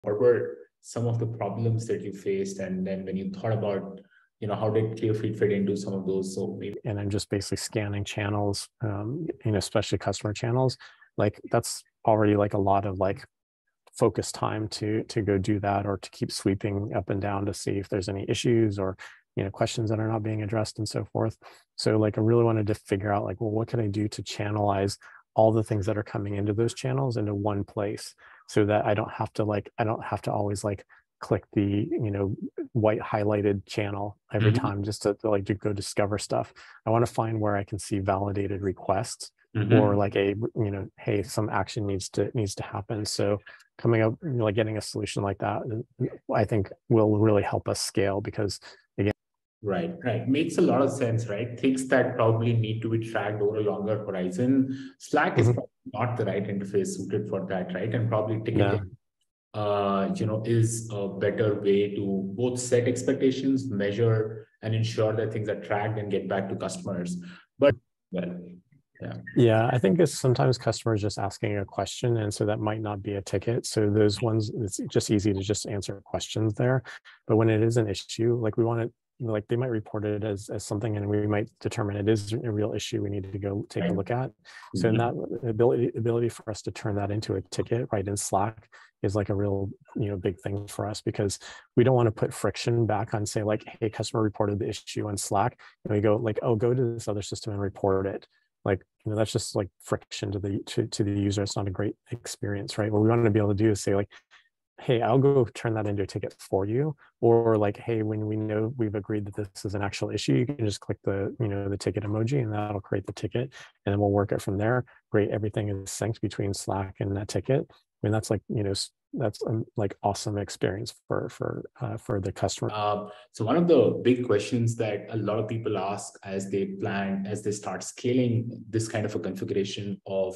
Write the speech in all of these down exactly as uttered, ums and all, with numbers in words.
What were some of the problems that you faced? And then when you thought about, you know, how did Clearfeed fit into some of those? So maybe. And I'm just basically scanning channels, um, you know, especially customer channels. Like that's already like a lot of like focus time to to go do that, or to keep sweeping up and down to see if there's any issues or, you know, questions that are not being addressed and so forth. So like I really wanted to figure out like, well, what can I do to channelize all the things that are coming into those channels into one place, so that I don't have to like, I don't have to always like click the, you know, white highlighted channel every Mm-hmm. time just to, to like to go discover stuff. I want to find where I can see validated requests, Mm-hmm. or like a, you know, hey, some action needs to needs to happen. So coming up, like getting a solution like that, I think will really help us scale, because again. Right, right. Makes a lot of sense, right? Things that probably need to be tracked over a longer horizon. Slack is Mm-hmm. probably not the right interface suited for that, right? And probably ticketing, Yeah. uh, you know, is a better way to both set expectations, measure, and ensure that things are tracked and get back to customers. But well, yeah. Yeah, I think it's sometimes customers just asking a question, and so that might not be a ticket. So those ones, it's just easy to just answer questions there. But when it is an issue, like we want to, like they might report it as, as something, and we might determine it is a real issue we need to go take Right. a look at. So in that ability ability for us to turn that into a ticket right in Slack is like a real, you know, big thing for us, because we don't want to put friction back on, say like, hey, customer reported the issue on Slack, and we go like, oh, go to this other system and report it. Like, you know, that's just like friction to the to, to the user. It's not a great experience, right? What we want to be able to do is say like, hey, I'll go turn that into a ticket for you. Or like, hey, when we know we've agreed that this is an actual issue, you can just click the, you know, the ticket emoji, and that'll create the ticket, and then we'll work it from there. Great, everything is synced between Slack and that ticket. I mean, that's like, you know, that's a, like awesome experience for for uh, for the customer. Uh, so one of the big questions that a lot of people ask as they plan, as they start scaling this kind of a configuration of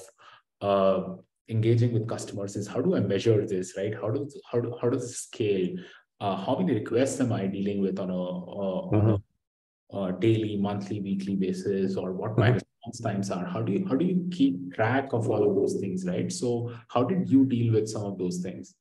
uh, engaging with customers, is how do I measure this, right? How does how do, how does it scale? Uh, how many requests am I dealing with on a uh, on Mm-hmm. a uh, daily, monthly, weekly basis, or what my Mm-hmm. response times are? How do you how do you keep track of all of those things, right? So how did you deal with some of those things?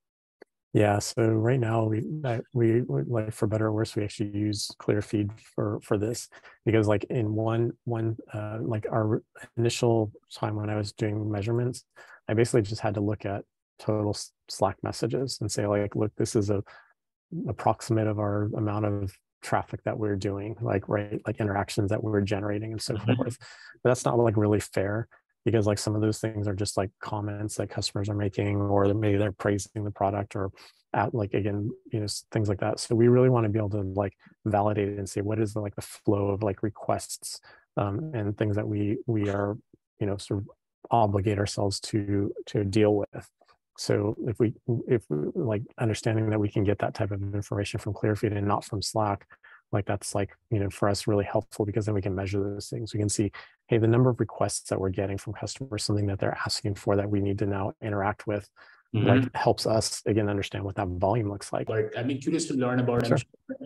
Yeah, so right now we we like, for better or worse, we actually use Clearfeed for for this, because like in one one uh, like our initial time when I was doing measurements, I basically just had to look at total Slack messages and say like, look, this is a approximate of our amount of traffic that we're doing, like right, like interactions that we're generating and so Mm-hmm. forth. But that's not like really fair, because like some of those things are just like comments that customers are making, or maybe they're praising the product, or at like, again, you know, things like that. So we really want to be able to like validate it and say what is the like the flow of like requests um, and things that we we are, you know, sort of obligate ourselves to to deal with. So if we if like understanding that we can get that type of information from Clearfeed and not from Slack, like that's like, you know, for us really helpful, because then we can measure those things. We can see, hey, the number of requests that we're getting from customers, something that they're asking for that we need to now interact with, mm-hmm. like helps us again understand what that volume looks like. But I'd be curious to learn about, sure.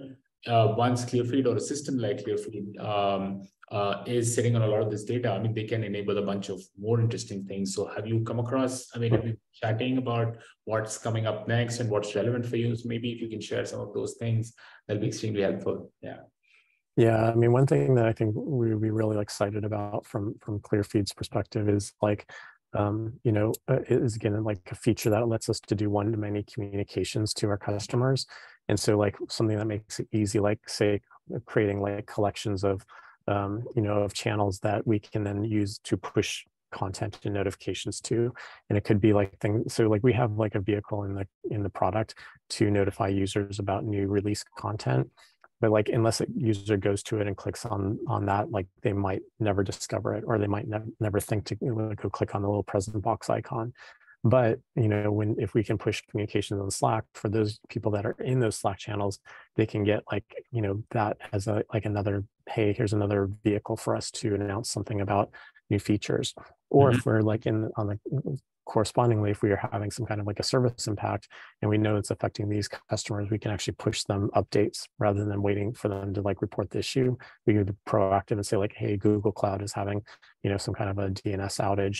uh, once Clearfeed or a system like Clearfeed um, uh, is sitting on a lot of this data. I mean, they can enable a bunch of more interesting things. So have you come across, I mean, have you chatting about what's coming up next and what's relevant for you? So maybe if you can share some of those things, that'll be extremely helpful. Yeah. Yeah, I mean, one thing that I think we would be really excited about from from Clearfeed's perspective is like, um, you know, uh, is again like a feature that lets us to do one-to-many communications to our customers, and so like something that makes it easy, like say creating like collections of, um, you know, of channels that we can then use to push content and notifications to, and it could be like things. So like we have like a vehicle in the in the product to notify users about new release content. But like, unless a user goes to it and clicks on on that, like they might never discover it, or they might ne never think to go click on the little present box icon. But you know, when if we can push communications on Slack for those people that are in those Slack channels, they can get like, you know, that as a like another, hey, here's another vehicle for us to announce something about new features. Or mm-hmm. if we're like in on the correspondingly, if we are having some kind of like a service impact and we know it's affecting these customers, we can actually push them updates rather than waiting for them to like report the issue. We can be proactive and say like, hey, Google Cloud is having, you know, some kind of a D N S outage.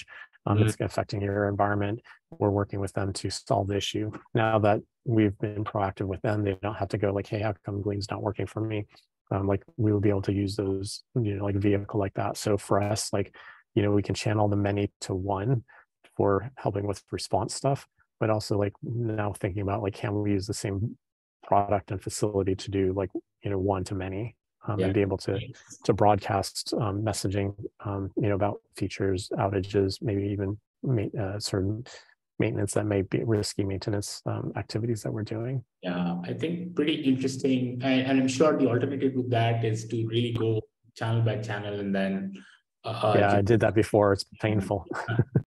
Um, Mm. It's affecting your environment. We're working with them to solve the issue. Now that we've been proactive with them, they don't have to go like, hey, how come Glean's not working for me? Um, like we will be able to use those, you know, like vehicle like that. So for us, like, you know, we can channel the many to one for helping with response stuff, but also like now thinking about like, can we use the same product and facility to do like, you know, one to many, um, Yeah. and be able to to broadcast um, messaging, um, you know, about features, outages, maybe even ma- uh, certain maintenance that may be risky maintenance um, activities that we're doing. Yeah, I think pretty interesting. And, and I'm sure the alternative to that is to really go channel by channel and then uh, Yeah, I just did that before. It's painful.